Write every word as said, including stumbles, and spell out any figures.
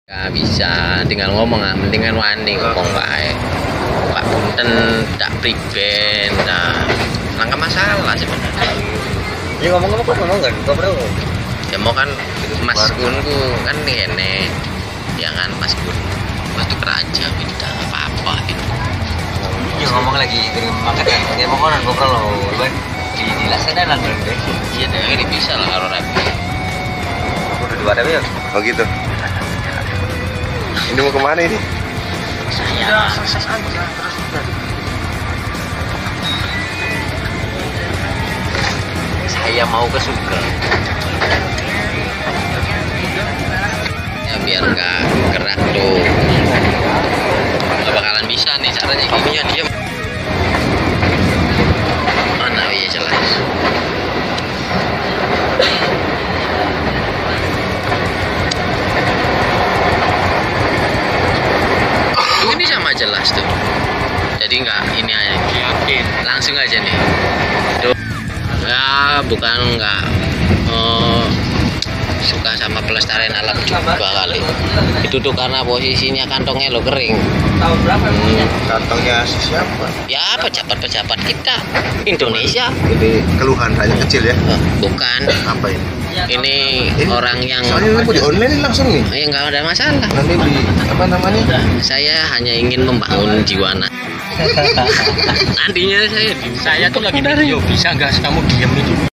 Gak bisa, tinggal ngomong ah, mendingan wani ngomong baik. Pak Punten tak priben, nah, nggak masalah sebenarnya. Ya ngomong-ngomong kok ngomong kan, kok bro? Ya mau kan Mas Gunku kan ini, ya kan Mas Gun, waktu kerja minta apa-apa gitu. Iya ngomong lagi, makanya dia mau konon ngobrol loh, kan di di laksanakan dong deh. Iya deh, ini bisa lah kalau rapi. Udah dua ada ya? Oh gitu. Ini mau kemana ini? Saya saya mau ke Sugeng. Ya biar nggak gerak tuh. Nggak bakalan bisa nih caranya gini ya diam. Mana ya jelas. Tuh ini sama jelas tuh. Jadi nggak ini aja. Yakin. Langsung aja nih. Tuh. Ya bukan nggak oh, suka sama pelestarian alam juga kali. Itu tuh karena posisinya kantongnya lo kering. Tahun berapa namanya? Kantongnya si siapa? Ya pejabat-pejabat kita Indonesia. Ini keluhan rakyat kecil ya? Oh, bukan. Apa ini? Ini orang yang Soalnya aku di online langsung nih. ya nggak ada masalah. Nanti di apa namanya? Saya hanya ingin membangun jiwa anak. Nantinya saya Saya tuh lagi video, bisa nggak kamu diem itu?